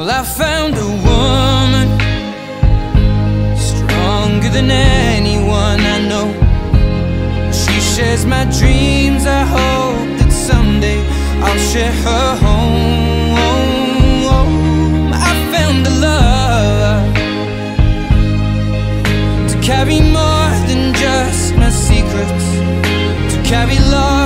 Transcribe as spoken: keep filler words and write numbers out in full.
Well, I found a woman stronger than anyone I know. She shares my dreams. I hope that someday I'll share her home. I found a love to carry more than just my secrets, to carry love